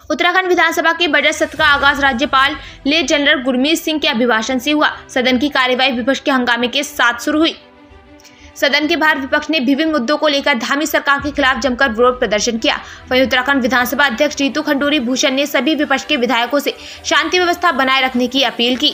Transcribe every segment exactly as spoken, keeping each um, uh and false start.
उत्तराखंड विधानसभा के बजट सत्र का आगाज राज्यपाल ले जनरल गुरमीत सिंह के अभिभाषण से हुआ। सदन की कार्यवाही विपक्ष के हंगामे के साथ शुरू हुई। सदन के बाहर विपक्ष ने विभिन्न मुद्दों को लेकर धामी सरकार के खिलाफ जमकर विरोध प्रदर्शन किया। वहीं उत्तराखंड विधानसभा अध्यक्ष रितु खंडूरी भूषण ने सभी विपक्ष के विधायकों से शांति व्यवस्था बनाए रखने की अपील की।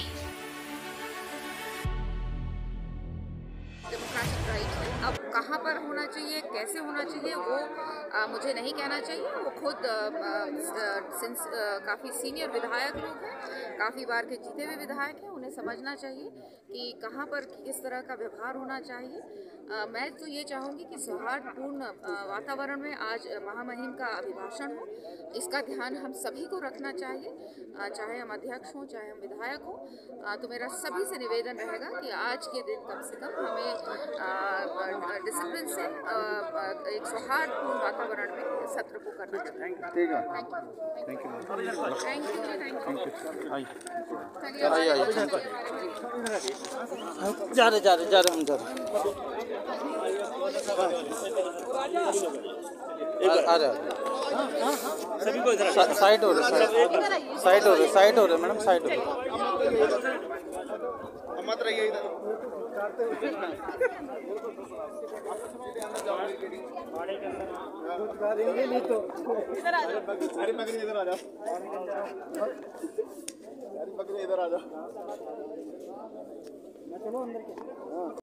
अब कहाँ पर होना चाहिए, कैसे होना चाहिए, वो आ, मुझे नहीं कहना चाहिए। वो खुद सिंस काफ़ी सीनियर विधायक लोग हैं, काफ़ी बार के जीते हुए विधायक हैं, उन्हें समझना चाहिए कि कहाँ पर किस तरह का व्यवहार होना चाहिए। आ, मैं तो ये चाहूँगी कि सौहार्दपूर्ण वातावरण में आज महामहिम का अभिभाषण हो, इसका ध्यान हम सभी को रखना चाहिए, आ, चाहे हम अध्यक्ष हों, चाहे हम विधायक हों। तो मेरा सभी से निवेदन रहेगा कि आज के दिन कम से कम हमें डिसिप्लिन से एक सौहार्दपूर्ण वातावरण में सत्र को करना चाहिए। ठीक है, thank you thank you thank you जा रहे जा रहे जा रहे हम जा रहे आ रहे सभी को इधर साइड हो रहे साइड हो रहे साइड हो रहे मैडम साइड हो रहे मत रहिए इधर। अरे बकरी इधर आ जाओ, अरे बकरी इधर आ जाओ।